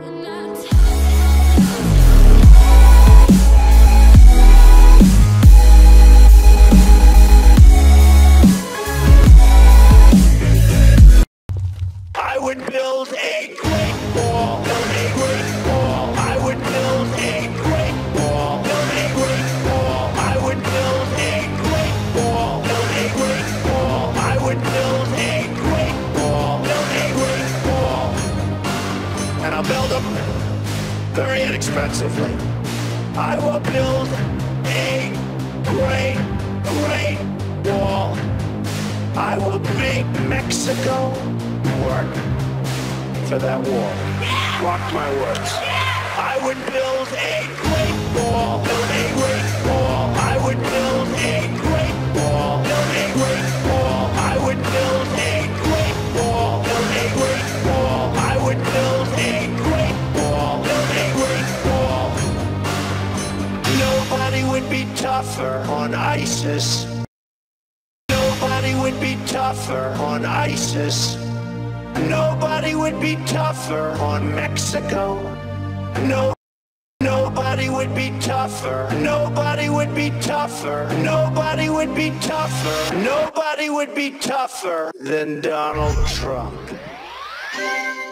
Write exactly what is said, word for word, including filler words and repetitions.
I would build a great wall, build a great wall. I would build a great wall, build a great wall. I would build a great wall, build a great wall. I would build a great wall, build a great wall. And I'll build them very inexpensively. I will build a great, great wall. I will make Mexico work for that wall. Mark my words. I would build a great wall, build a great wall. I would build a great wall, build a great wall. I would build a great wall, build a great wall. I would build a great wall, build a great wall. Nobody would be tougher on ISIS. Nobody would be tougher on ISIS. Nobody would be tougher on Mexico. No, nobody would be tougher. Nobody would be tougher. Nobody would be tougher. Nobody would be tougher than Donald Trump.